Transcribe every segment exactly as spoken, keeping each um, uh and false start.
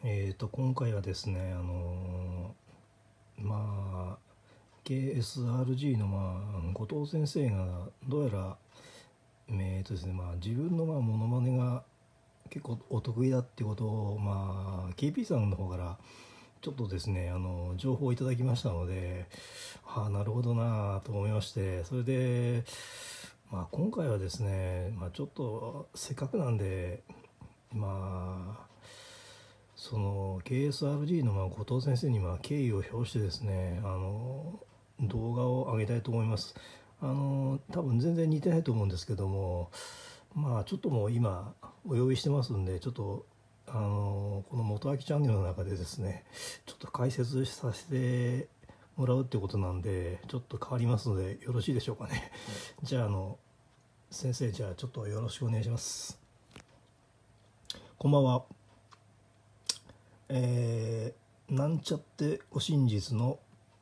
えーと今回はですね、あのーまあ ケーエスアールジー のまあ後藤先生がどうやらえーとですねまあ自分のまあモノマネが結構お得意だってことをまあ ケーピー さんの方からちょっとですねあの情報をいただきましたので、ああなるほどなと思いまして、それでまあ今回はですね、まあ、ちょっとせっかくなんでまあその ケーエスアールジー のまあ後藤先生にまあ敬意を表してですね、あの動画を上げたいと思います。あの多分全然似てないと思うんですけども、まあちょっともう今お呼びしてますんで、ちょっとあのこの元明チャンネルの中でですねちょっと解説させてもらうってことなんで、ちょっと変わりますのでよろしいでしょうかね。じゃああの先生、じゃあちょっとよろしくお願いします。こんばんは。えー、なんちゃってご真実の、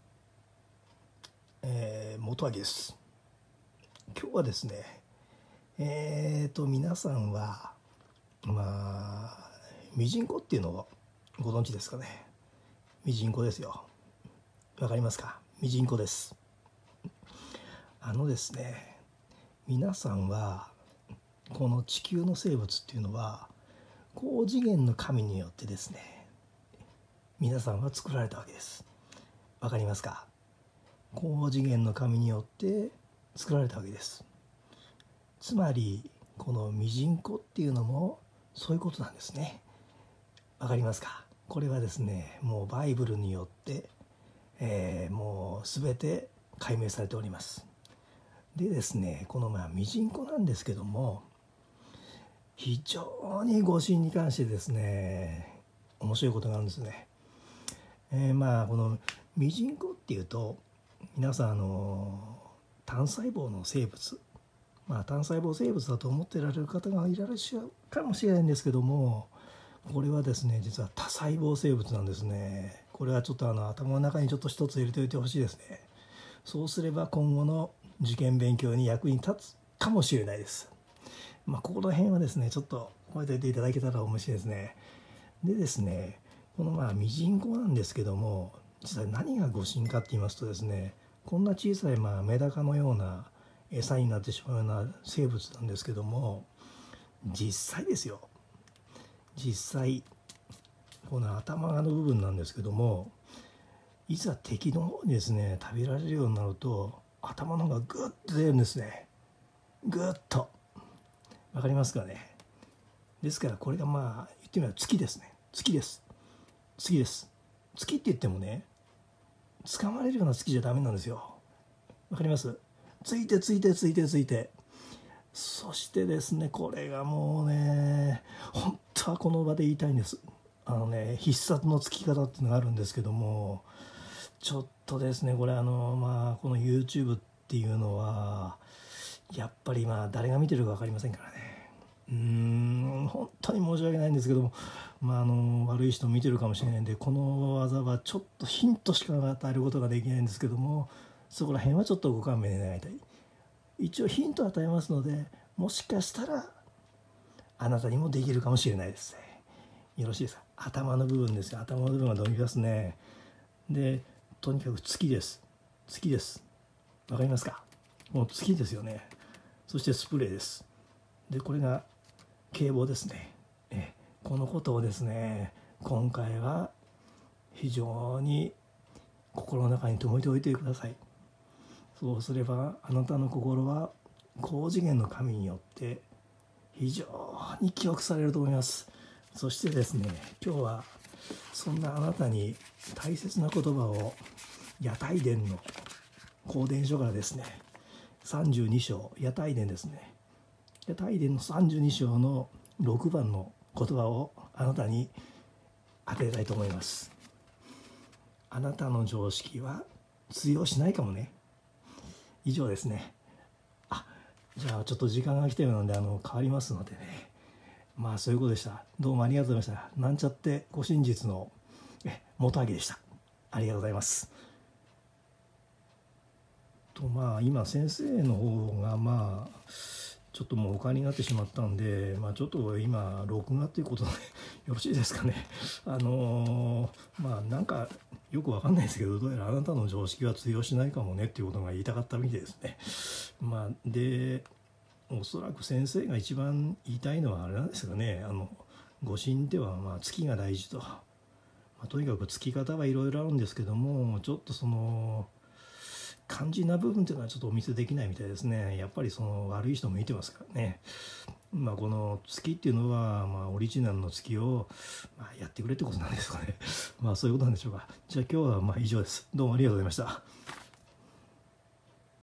えー、元明です。今日はですね、えーと皆さんはまあミジンコっていうのをご存知ですかね。ミジンコですよ。わかりますか？ミジンコです。あのですね、皆さんはこの地球の生物っていうのは高次元の神によってですね、皆さんは作られたわけです。わかりますか？高次元の神によって作られたわけです。つまりこのミジンコっていうのもそういうことなんですね。わかりますか？これはですね、もうバイブルによって、えー、もう全て解明されております。でですね、このまあミジンコなんですけども、非常に誤信に関してですね、面白いことがあるんですね。えー、まあこのミジンコっていうと、皆さんあの単細胞の生物、まあ単細胞生物だと思ってられる方がいらっしゃるかもしれないんですけども、これはですね実は多細胞生物なんですね。これはちょっとあの頭の中にちょっと一つ入れておいてほしいですね。そうすれば今後の受験勉強に役に立つかもしれないです。まあここら辺はですねちょっと覚えておいていただけたら面白いですね。でですね、このまあミジンコなんですけども、実は何が誤信かって言いますとですね、こんな小さいまあメダカのような餌になってしまうような生物なんですけども、実際ですよ、実際この頭の部分なんですけども、いざ敵の方にですね食べられるようになると頭の方がグッと出るんですね。グッと。わかりますかね？ですからこれがまあ言ってみれば月ですね。月です。月です。月って言ってもね、掴まれるような月じゃダメなんですよ。わかります？ついてついてついてついて。そしてですね、これがもうね、本当はこの場で言いたいんです。あのね、必殺のつき方っていうのがあるんですけども、ちょっとですね、これあの、まあ、この YouTube っていうのは、やっぱりまあ、誰が見てるか分かりませんからね。うーん、本当に申し訳ないんですけども、まあ、あの、悪い人見てるかもしれないんで、この技はちょっとヒントしか与えることができないんですけども、そこら辺はちょっとご勘弁願いたい。一応ヒントを与えますので、もしかしたらあなたにもできるかもしれないですね。よろしいですか？頭の部分ですよ。頭の部分が伸びますね。で、とにかく月です。月です。わかりますか？もう月ですよね。そしてスプレーです。で、これが警棒ですね。え、このことをですね、今回は非常に心の中に留めておいてください。そうすればあなたの心は高次元の神によって非常に記憶されると思います。そしてですね、今日はそんなあなたに大切な言葉を屋台伝の公伝書からですね、さんじゅうに章、屋台伝ですね、屋台伝のさんじゅうに章のろくばんの言葉をあなたに当てたいと思います。あなたの常識は通用しないかもね。以上ですね。あ、じゃあちょっと時間が来てるのであの変わりますのでね。まあそういうことでした。どうもありがとうございました。なんちゃってご真実のえ元明でした。ありがとうございます。とまあ今先生の方がまあちょっともうお帰りになってしまったんで、まあ、ちょっと今録画ということでよろしいですかね。あのー、まあなんかよくわかんないですけど、どうやらあなたの常識は通用しないかもねっていうことが言いたかったみたいですね。まあでおそらく先生が一番言いたいのはあれなんですかね。あの御神ではまあ月が大事と、まあ、とにかくつき方はいろいろあるんですけども、ちょっとその肝心な部分っていうのはちょっとお見せできないみたいですね。やっぱりその悪い人もいてますからね。まあこの月っていうのは、まあ、オリジナルの月を、まあ、やってくれってことなんですかね。まあそういうことなんでしょうか。じゃあ今日はまあ以上です。どうもありがとうございました。